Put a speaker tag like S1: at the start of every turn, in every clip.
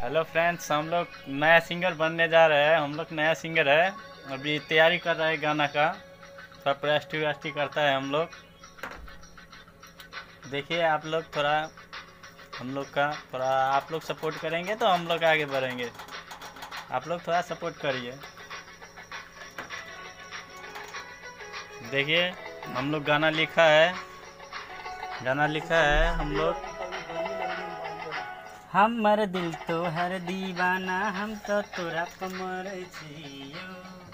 S1: Hello friends, हम लोग नया सिंगर बनने जा रहे हैं। हम लोग नया सिंगर है, अभी तैयारी कर रहे हैं गाना का। थोड़ा प्रैक्टिस वैक्टिस करता है हम लोग। देखिए आप लोग थोड़ा हम लोग का थोड़ा आप लोग सपोर्ट करेंगे तो हम लोग आगे बढ़ेंगे। आप लोग थोड़ा सपोर्ट करिए। देखिए हम लोग गाना लिखा है हम लोग। हमर दिल तो हर दीवाना, हम तो तोरा पे मरै छियो।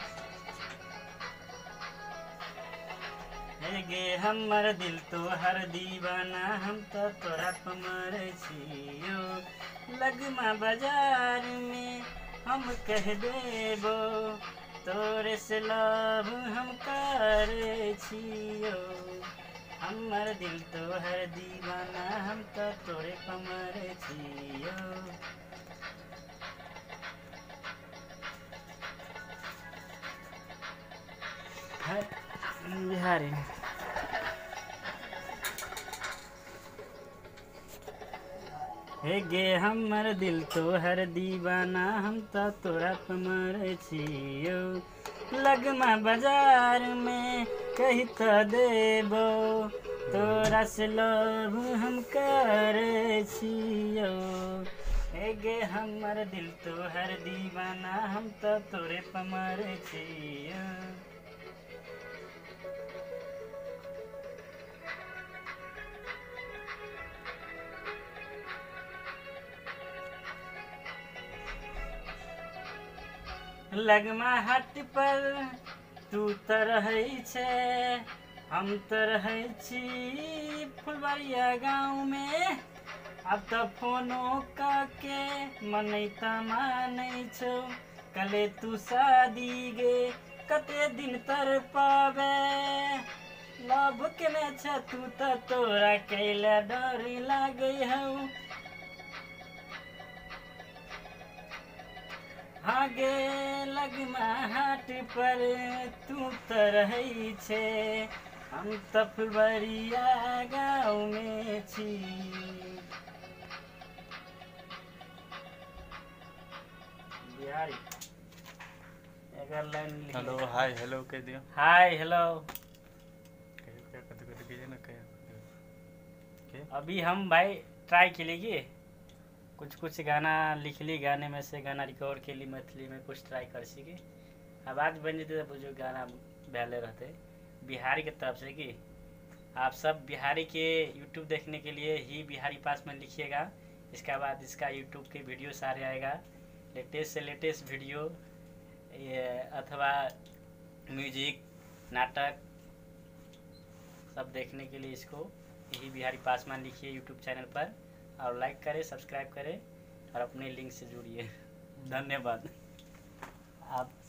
S1: हे गे हमर दिल तो हर दीवाना, हम तो तोरा पे मरै छियो। लगमा बाजार में हम कह देबो, तोरे से लव हम करे छियो। हमर दिल तो हर दीवाना, हम तो तोरे पे मरै छियो। बिहारी हे गे हमर दिल तो हर दीवाना, हम तो तोरा पे मरै छियो। लगमा बाजार में कही तो देबो, तोरा से लव हम करे छियो। हे गे हमर दिल तो हर दीवाना, हम तो तोरे पे मरै छियो। लगमा हट पर तू तो रहै छे, हम तो रहै छी फुलबरिया गाँव में। अब तो फोनो के मनै त मानै छौ, कले तू शादी गे कते दिन तर पावे। लव केने छ तू तो तोरा कैला डर लागे हौ। हाँ गे लगमा हाट पर तू तो रहै छे, हम तो फुलबरिया गाँव में छी। बिहारी एकर लाइन हेलो हाय हेलो कह दियो। हाय हेलो अभी हम भाई ट्राई के लिए कुछ गाना लिख ली, गाने में से गाना रिकॉर्ड के लिए मैथिली में कुछ ट्राई कर सके। आवाज़ बन जाती तो जो गाना पहले रहते बिहारी की तरफ से कि आप सब बिहारी के यूट्यूब देखने के लिए ही बिहारी पासवान लिखिएगा। इसके बाद इसका यूट्यूब के वीडियो सारे आएगा, लेटेस्ट से लेटेस्ट वीडियो अथवा म्यूजिक नाटक सब देखने के लिए इसको यही बिहारी पासवान लिखिए यूट्यूब चैनल पर, और लाइक करें, सब्सक्राइब करें और अपने लिंक से जुड़िए। धन्यवाद। आप